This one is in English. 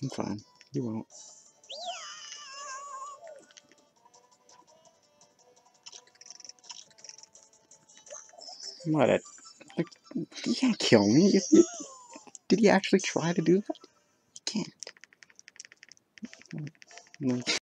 I'm fine. You won't. What? Like, you can't kill me. Did he actually try to do that? You can't.